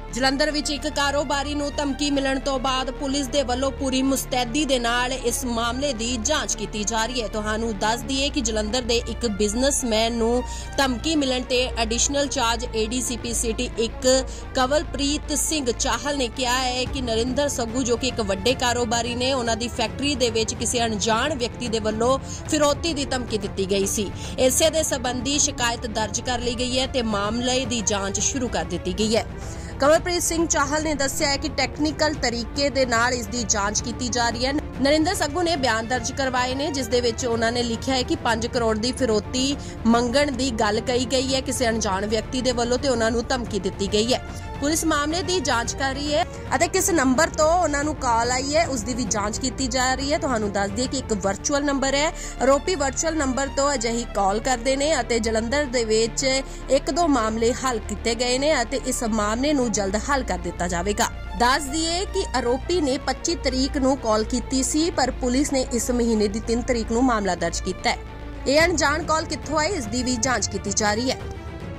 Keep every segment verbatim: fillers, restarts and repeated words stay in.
ਜਲੰਧਰ ਵਿੱਚ ਇੱਕ ਕਾਰੋਬਾਰੀ ਨੂੰ ਧਮਕੀ ਮਿਲਣ ਤੋਂ ਬਾਅਦ ਪੁਲਿਸ ਦੇ ਵੱਲੋਂ ਪੂਰੀ ਮੁਸਤੈਦੀ ਦੇ ਨਾਲ ਇਸ ਮਾਮਲੇ ਦੀ ਜਾਂਚ ਕੀਤੀ ਜਾ ਰਹੀ ਹੈ। ਤੁਹਾਨੂੰ ਦੱਸ ਦਈਏ ਕਿ ਜਲੰਧਰ ਦੇ ਇੱਕ ਬਿਜ਼ਨਸਮੈਨ ਨੂੰ ਧਮਕੀ ਮਿਲਣ ਤੇ ਐਡੀਸ਼ਨਲ ਚਾਰਜ ਏਡੀਸੀਪੀ ਸਿਟੀ ਇੱਕ ਕਵਲਪ੍ਰੀਤ ਸਿੰਘ ਚਾਹਲ ਨੇ ਕਿਹਾ ਹੈ ਕਿ ਨਰਿੰਦਰ ਸੱਗੂ ਜੋ ਕਿ ਇੱਕ ਵੱਡੇ ਕਾਰੋਬਾਰੀ ਨੇ, ਉਹਨਾਂ ਦੀ ਫੈਕਟਰੀ ਦੇ ਵਿੱਚ ਕਿਸੇ ਅਣਜਾਣ ਵਿਅਕਤੀ ਦੇ ਵੱਲੋਂ ਫਿਰੌਤੀ ਦੀ ਧਮਕੀ ਦਿੱਤੀ ਗਈ ਸੀ। ਇਸੇ ਦੇ ਸੰਬੰਧੀ ਸ਼ਿਕਾਇਤ ਦਰਜ ਕਰ ਲਈ ਗਈ ਹੈ ਤੇ ਮਾਮਲੇ ਦੀ ਜਾਂਚ ਸ਼ੁਰੂ ਕਰ ਦਿੱਤੀ ਗਈ ਹੈ। कवलप्रीत सिंह चाहल ने दस्सिया है कि टैक्नीकल तरीके दे नाल इस दी जांच की जा रही है। नरिंदर सग्गू ने बयान दर्ज करवाए ने जिस दे विच उन्हां ने लिखिया है कि पांच करोड़ दी फिरौती मंगण दी गल कही गई है किसी अणजाण व्यक्ति दे वल्लों ते उन्हां नूं धमकी दित्ती गई है। पुलिस मामले दी जांच कर रही है अते किस नंबर तो उन्हां नूं कॉल आई है उसदी भी जांच की जा रही है। तुहानूं दस दईए कि एक वर्चुअल नंबर है, आरोपी वर्चुअल नंबर तो अजिही कॉल करदे ने अते जलंधर दे विच एक दो मामले हल कीते गए ने अते इस मामले नूं जल्द हल कर दिता जावेगा। दस दईए कि आरोपी ने पच्चीस तरीक नूं कॉल कीती सी पर पुलिस ने इस महीने दी तीन तरीक नूं मामला दर्ज कीता है। ये अणजाण कॉल कित्थों आई इसदी भी जांच की जा रही है।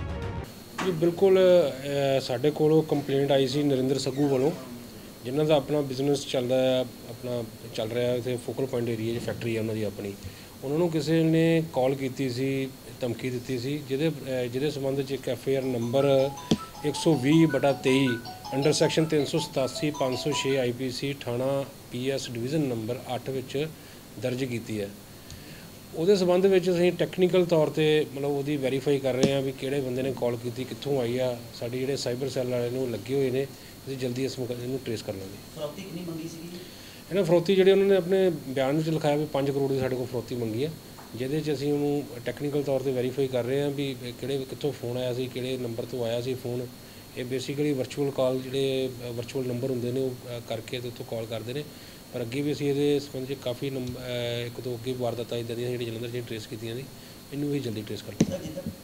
जी बिल्कुल साढ़े कोलों कंप्लेंट आई सी नरिंदर सग्गू वालों जिन्हों का अपना बिजनेस चल रहा है, अपना चल रहा है इतने फोकल पॉइंट एरिए फैक्ट्री है उन्होंने अपनी, उन्होंने किसी ने कॉल की सी, धमकी दी सी जिदे जिदे संबंध एक एफ आई आर नंबर एक सौ भी बटा तेई अंडर सैक्शन तीन सौ सतासी पाँच सौ छे आई पी सी थाना पी एस डिवीजन नंबर अठ विच दर्ज की है। ਉਹਦੇ ਸੰਬੰਧ ਵਿੱਚ ਅਸੀਂ ਟੈਕਨੀਕਲ ਤੌਰ ਤੇ ਮਤਲਬ ਉਹਦੀ ਵੈਰੀਫਾਈ ਕਰ ਰਹੇ ਹਾਂ ਵੀ ਕਿਹੜੇ ਬੰਦੇ ਨੇ ਕਾਲ ਕੀਤੀ, ਕਿੱਥੋਂ ਆਈ ਆ। ਸਾਡੇ ਜਿਹੜੇ ਸਾਈਬਰ ਸੈੱਲ ਵਾਲੇ ਨੂੰ ਲੱਗੇ ਹੋਏ ਨੇ, ਅਸੀਂ ਜਲਦੀ ਇਸ ਇਹਨੂੰ ਟ੍ਰੇਸ ਕਰ ਲਾਂਗੇ। ਫਰੌਤੀ ਕਿੰਨੀ ਮੰਗੀ ਸੀਗੀ ਇਹਨਾਂ? ਫਰੌਤੀ ਜਿਹੜੇ ਉਹਨਾਂ ਨੇ ਆਪਣੇ ਬਿਆਨ ਵਿੱਚ ਲਿਖਾਇਆ ਵੀ ਪੰਜ ਕਰੋੜ ਦੀ ਸਾਡੇ ਕੋਲ ਫਰੌਤੀ ਮੰਗੀ ਆ, ਜਿਹਦੇ 'ਚ ਅਸੀਂ ਉਹਨੂੰ ਟੈਕਨੀਕਲ ਤੌਰ ਤੇ ਵੈਰੀਫਾਈ ਕਰ ਰਹੇ ਹਾਂ ਵੀ ਕਿਹੜੇ ਕਿੱਥੋਂ ਫੋਨ ਆਇਆ ਸੀ, ਕਿਹੜੇ ਨੰਬਰ ਤੋਂ ਆਇਆ ਸੀ ਫੋਨ। ਇਹ ਬੇਸਿਕਲੀ ਵਰਚੁਅਲ ਕਾਲ ਜਿਹੜੇ ਵਰਚੁਅਲ ਨੰਬਰ ਹੁੰਦੇ ਨੇ ਉਹ ਕਰਕੇ ਤੇ ਉੱਥੋਂ ਕਾਲ ਕਰਦੇ ਨੇ। पर अगे भी असीं इहदे संबंध च काफ़ी नंबर एक दो अगे वारदातां इदां दियां जिहड़ियां जलंधर च ट्रेस कीतियां ने, इनू भी जल्दी ट्रेस कर लवांगे।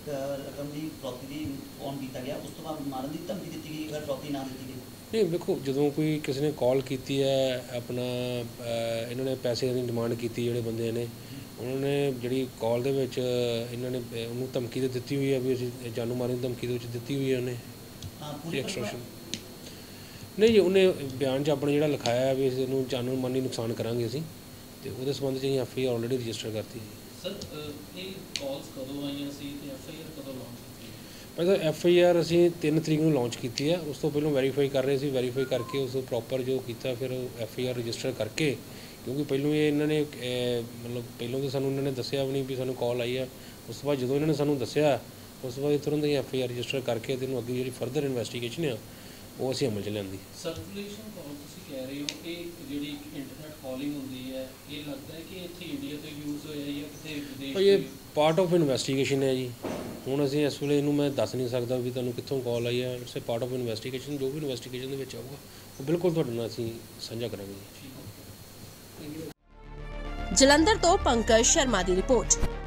नहीं देखो जो कोई किसी ने कॉल की है अपना इन्होंने पैसे की डिमांड की जोड़े बंदे ने उन्होंने जी कॉल के इन्होंने उन्होंने धमकी तो दी हुई है भी असीं जानू मारने की धमकी दी हुई है उन्हें एक्सटॉर्शन नहीं जी। उन्हें बयान च अपना जो लिखाया है भी इसनूं जानू मानी नुकसान करांगे असीं ते उहदे संबंध च F I R already register करती है। सर ये कॉल्स कदों आईयां सी ते एफ आई आर कदों लॉन्च कीती? मतलब एफ आई आर असीं तीन तरीक नूं लॉन्च की है, उस तो पहलों वैरीफाई कर रहे सी, वैरीफाई करके उस प्रॉपर जो किया फिर एफ आई आर रजिस्टर करके क्योंकि पहलों ये इन्होंने मतलब पहलों तो सानूं इन्होंने दस्सिया भी नहीं भी सानूं कॉल आई है, उस तो बाद जो इन्होंने सानूं दस्सिया उस तो बाद तुरंत ही एफ आई आर रजिस्टर करके ते अगे जी फर्दर इन्वेस्टिगेशन है वो असीं अमल च लिआंदी। सर्कुलेशन कॉल तुसीं कह रहे हो कि जिहड़ी इंटरनेट कॉलिंग हुंदी है ये लगता है कि इत्थे इंडिया तो यूज़ होया या किते विदेश? ये पार्ट ऑफ इन्वेस्टिगेशन है जी। हुण असीं इस वेले इहनूं मैं दस नहीं सकदा भी तुहानूं कित्थों कॉल आई है। It's a part of investigation, जो भी इन्वेस्टिगेशन दे विच आऊगा वो बिल्कुल तुहाडे नाल असीं साझा करांगे। जलंधर तो पंकज शर्मा की रिपोर्ट।